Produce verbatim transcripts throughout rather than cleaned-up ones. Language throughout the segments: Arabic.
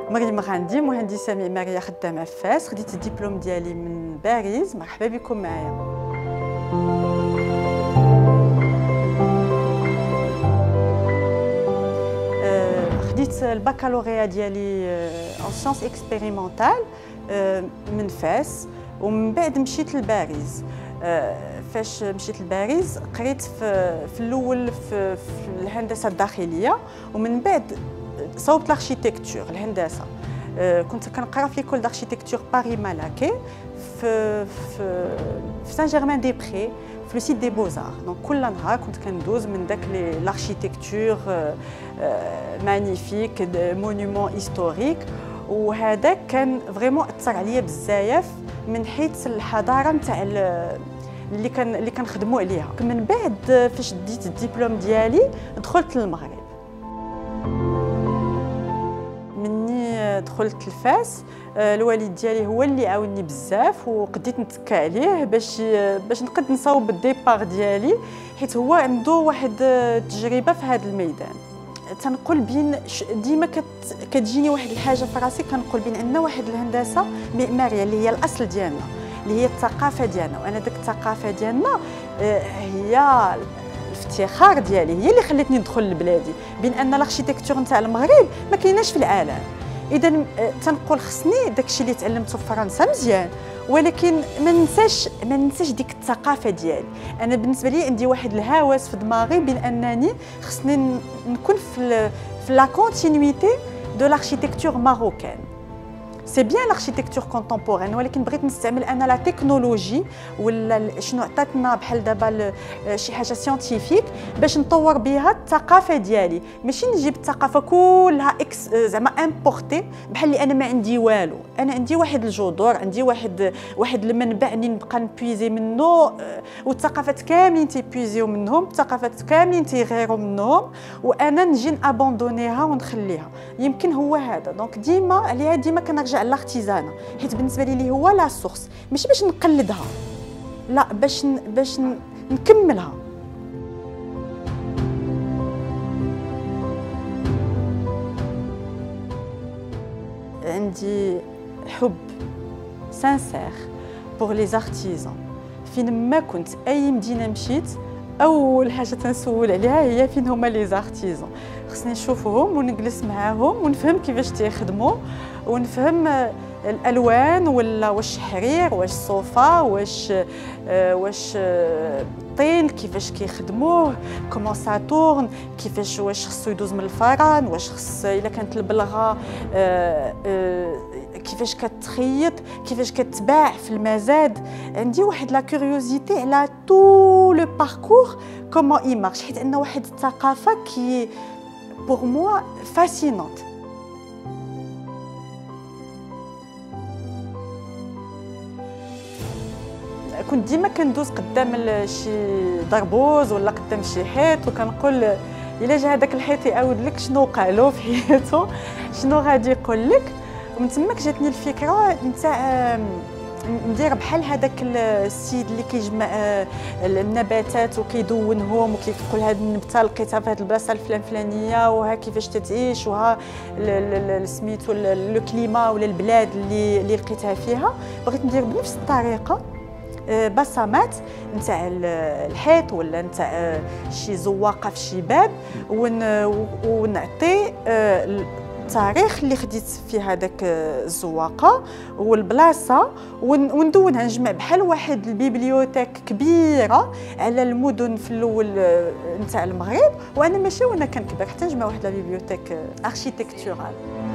مريم غاندي، مهندسة معمارية خدامة في فاس. خديت الدبلوم ديالي من باريس. مرحبا بكم معايا. خديت البكالوريا ديالي ان سيونس اكسبيريمونتال من فاس، ومن بعد مشيت لباريس. فاش مشيت لباريس قريت في, في الاول في, في الهندسه الداخليه، ومن بعد صوبت لاركتيكتور الهندسه. كنت كنقرا في ليكول داركتيكتور باري مالاكي في في في سان جيرمان دي بري في لو سيت دي بوزار. دونك كل نهار كنت كندوز من داك لاركتيكتور مانيفيك مونومون هيستوريك، وهذا كان فريمون اثر عليا بزاف من حيث الحضاره نتاع اللي كان اللي كنخدموا عليها. من بعد فاش ديت الدبلوم ديالي دخلت للمغرب. مني دخلت لفاس الوالد ديالي هو اللي عاوني بزاف، وقديت نتكى عليه باش باش نقد نصاوب الديبار ديالي، حيت هو عنده واحد التجربه في هذا الميدان. تنقول بين ديما كتجيني واحد الحاجه في راسي، كنقول بين ان واحد الهندسه معماريه اللي هي الاصل ديالنا، اللي هي الثقافه ديالنا، وانا ديك الثقافه ديالنا هي الافتخار ديالي، هي اللي خلتني ندخل لبلادي، بين ان الاركتيكتور نتاع المغرب ما كايناش في العالم. اذا تنقول خصني داكشي اللي تعلمته في فرنسا مزيان، ولكن ما ننساش ما ننساش ديك الثقافه ديالي. انا بالنسبه لي عندي واحد الهوس في دماغي بين انني خصني نكون في في لا كونتينيتي دو لاركتيكتور ماروكان. سي بيان لاركتيكتور كونتمبورين، ولكن بغيت نستعمل انا لا تكنولوجي ولا شنو عطاتنا بحال دابا شي حاجه سيانتيفيك باش نطور بها الثقافه ديالي، ماشي نجيب الثقافه كلها اكس زعما امبورتي بحال اللي انا ما عندي والو. انا عندي واحد الجذور، عندي واحد واحد المنبع اللي نبقى نبويزي منه، والثقافات كاملين تيبويزيو منهم، الثقافات كاملين تيغيروا منهم، وانا نجي نابوندونيها ونخليها. يمكن هو هذا. دونك ديما عليها ديما كنرجع الارتيزانا، حيت بالنسبه لي اللي هو لا سورس، ماشي باش نقلدها، لا باش باش نكملها. عندي حب سانسير بور لي زارتيزان. فين ما كنت اي مدينه مشيت اول حاجه تنسول عليها هي فين هما لي زارتيزان. خصني نشوفهم ونجلس معاهم ونفهم كيفاش تيخدموا، ونفهم الالوان، ولا واش حرير، واش صوفا، واش واش طين، كيفاش كيخدموه، كومون سا تورن، كيفاش واش خصو يدوز من الفران، واش خص الا كانت البلغه كيفاش كتخيط، كيفاش كتباع في المزاد. عندي واحد لا كوريوزيتي على تو لو باركور كومون اي مارش، حيت ان واحد الثقافه كي بور موا فاسينونت. كنت ديما كندوز قدام شي دربوز ولا قدام شي حيط، وكنقول الا جا هذاك الحيط يعاود لك شنو وقع له في حياته، شنو غادي يقول لك. ومن تماك جاتني الفكره نتاع ندير بحال هذاك السيد اللي كيجمع النباتات وكيدونهم وكيقول هذه النبته لقيتها في هذه البلاصه الفلان فلانيه، وها كيفاش تتعيش، وها سميتو لو كليما ولا البلاد اللي اللي لقيتها فيها. بغيت ندير بنفس الطريقه بصمات نتاع الحيط ولا نتاع شي زواقه في شي باب، ونعطي التاريخ اللي خديت فيه هذاك الزواقه والبلاصه، وندونها، نجمع بحال واحد البيبليوتيك كبيره على المدن في الاول نتاع المغرب، وانا ماشي وانا كنكبر حتى نجمع واحد البيبليوتيك اركتيكتورال.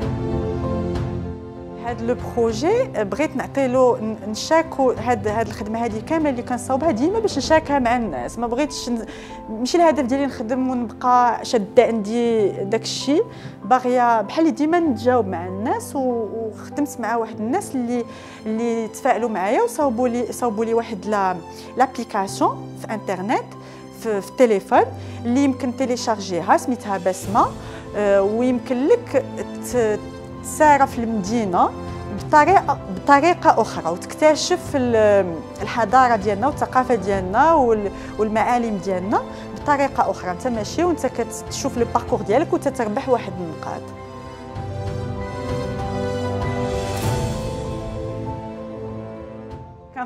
هاد لو بروجي بغيت نعطي له نشاركو هاد هاد الخدمه هذه كامله اللي كنصاوبها ديما باش نشاركها مع الناس. ما بغيتش ماشي الهدف ديالي نخدم ونبقى شاده عندي داك الشيء، باغيه بحال ديما نتجاوب مع الناس. وخدمت مع واحد الناس اللي اللي تفاعلوا معايا وصاوبوا لي صاوبوا لي واحد لابليكاسيون في انترنت في, في التليفون اللي يمكن تيليشارجيها، سميتها بسمه. ويمكن لك تسارى في المدينه بطريقه بطريقه اخرى وتكتشف الحضاره ديالنا والثقافه ديالنا والمعالم ديالنا بطريقه اخرى. انت ماشي وانت كتشوف لو باركور ديالك وتتربح واحد النقاط.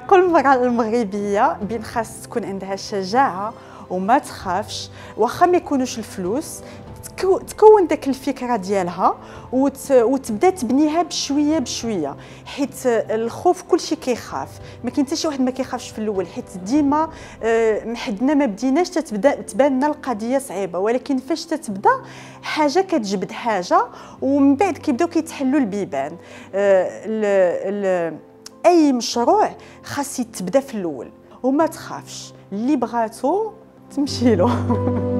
كنقول المرأة المغربية بين خاص تكون عندها الشجاعة وما تخافش، واخا ما يكونوش الفلوس تكون داك الفكره ديالها وت... وتبدا تبنيها بشويه بشويه، حيت الخوف كلشي كيخاف، ما كاين حتى شي واحد ما كيخافش في الاول، حيت ديما حدنا ما بديناش تتبدا تبان لنا القضيه صعيبه، ولكن فاش تتبدا حاجه كتجبد حاجه ومن بعد كيبداو كيتحلوا البيبان. ال... ال... اي مشروع خاص يتبدا في الاول وما تخافش، اللي بغاتو تمشي له.